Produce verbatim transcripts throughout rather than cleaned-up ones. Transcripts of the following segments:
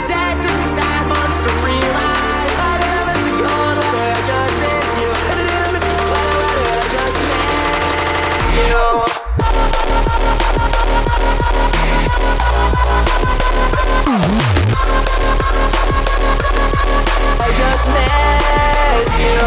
Said it took some sad months to realize I didn't miss the cold weather, I just missed you. I didn't miss the sweater weather, I just missed you. I just miss you.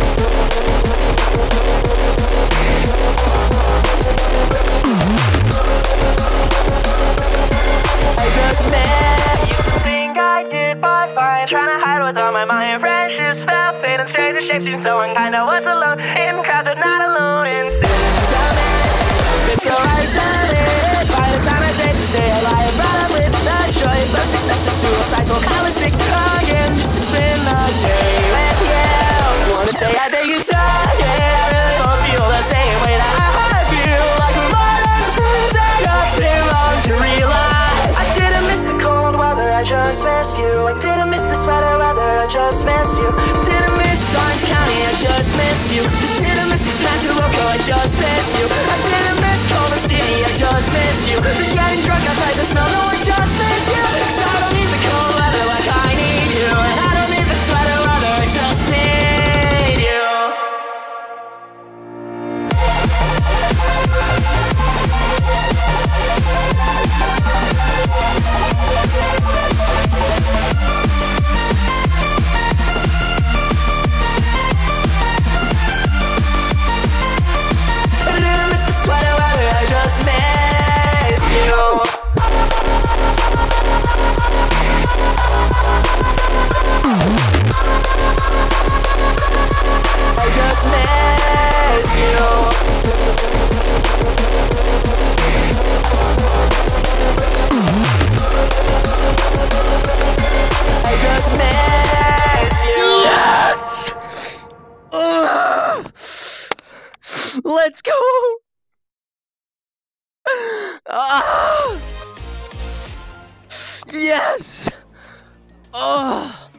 I just met you. Think I did but fine, trying to hide what's on my mind. Friendships fell, fate and stranger shapes seem so unkind. I was alone in crowds, but not alone in sentiment. It's so isolated. By the time I take to stay alive, brought up with the choice of success or suicide. So I was sick again just to spend the day with you. Wanna say I think it's time, yeah. I really don't feel the same way that I feel. Like we're more than friends, I took too long to realize. I didn't miss the cold weather, I just missed you. I didn't miss the sweater weather, I just missed you. Didn't miss Orange County, I just missed you. Didn't miss Santa Rosa, I just missed you. I didn't miss Culver City, I just missed you. Getting drunk outside the snow, no, I just missed you. Cause I don't need the cold weather like I need you. And I don't need the sweater weather, I just need you. I didn't miss the sweater weather, I just missed you. I just miss you. I just miss you. Yes! Ugh. Let's go! Ah! Yes! Oh!